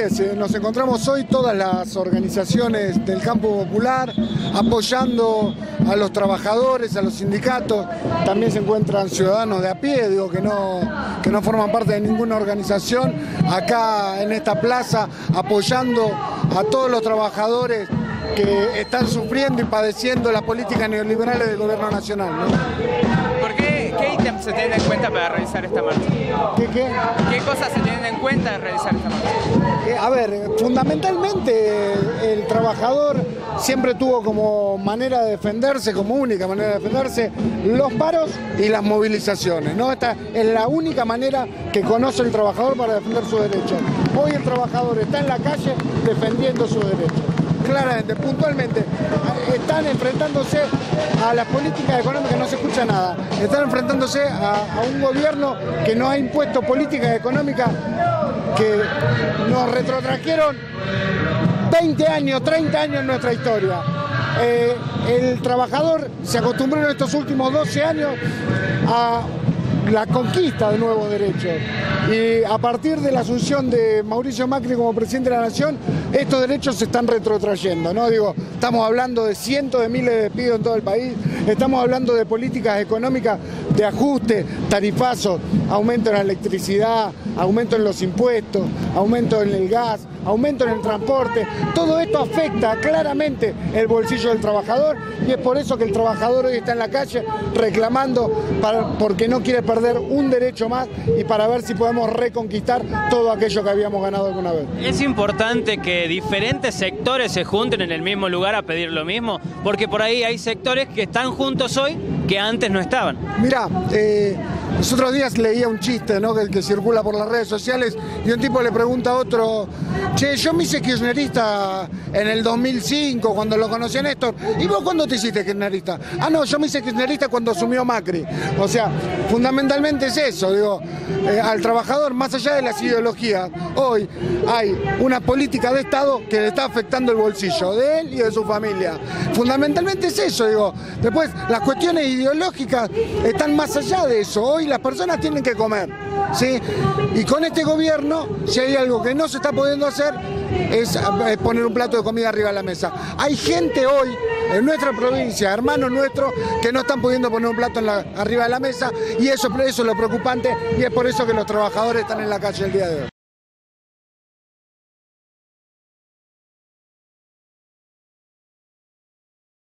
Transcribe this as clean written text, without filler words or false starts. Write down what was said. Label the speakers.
Speaker 1: es, nos encontramos hoy todas las organizaciones del campo popular apoyando a los trabajadores, a los sindicatos. También se encuentran ciudadanos de a pie, digo, que no forman parte de ninguna organización, acá en esta plaza apoyando a todos los trabajadores que están sufriendo y padeciendo las políticas neoliberales del gobierno nacional, ¿no?
Speaker 2: ¿Por qué? ¿Qué ítems se tienen en cuenta para realizar esta marcha? ¿Qué cosas se tienen en cuenta al realizar esta marcha?
Speaker 1: A ver, fundamentalmente el trabajador siempre tuvo como manera de defenderse, como única manera de defenderse, los paros y las movilizaciones, ¿no? Esta es la única manera que conoce el trabajador para defender sus derechos. Hoy el trabajador está en la calle defendiendo sus derechos. Claramente, puntualmente, están enfrentándose a las políticas económicas, no se escucha nada, están enfrentándose a un gobierno que nos ha impuesto políticas económicas que nos retrotrajeron 20 años, 30 años en nuestra historia. El trabajador se acostumbró en estos últimos 12 años a la conquista de nuevos derechos. Y a partir de la asunción de Mauricio Macri como presidente de la Nación, estos derechos se están retrotrayendo, ¿no? Digo, estamos hablando de cientos de miles de despidos en todo el país, estamos hablando de políticas económicas de ajuste, tarifazos, aumento en la electricidad, aumento en los impuestos, aumento en el gas, aumento en el transporte. Todo esto afecta claramente el bolsillo del trabajador y es por eso que el trabajador hoy está en la calle reclamando porque no quiere perder un derecho más y para ver si podemos reconquistar todo aquello que habíamos ganado alguna vez.
Speaker 3: Es importante que diferentes sectores se junten en el mismo lugar a pedir lo mismo, porque por ahí hay sectores que están juntos hoy que antes no estaban.
Speaker 1: Mirá, los otros días leía un chiste, ¿no? que circula por las redes sociales y un tipo le pregunta a otro: che, yo me hice kirchnerista en el 2005 cuando lo conocí a Néstor. ¿Y vos cuándo te hiciste kirchnerista? Ah, no, yo me hice kirchnerista cuando asumió Macri. O sea, fundamentalmente es eso, digo, al trabajador, más allá de las ideologías, hoy hay una política de Estado que le está afectando el bolsillo de él y de su familia. Fundamentalmente es eso, digo. Después, las cuestiones ideológicas están más allá de eso. Hoy las personas tienen que comer, ¿sí? Y con este gobierno, si hay algo que no se está pudiendo hacer, es poner un plato de comida arriba de la mesa. Hay gente hoy en nuestra provincia, hermanos nuestros, que no están pudiendo poner un plato arriba de la mesa y eso es lo preocupante y es por eso que los trabajadores están en la calle el día de hoy.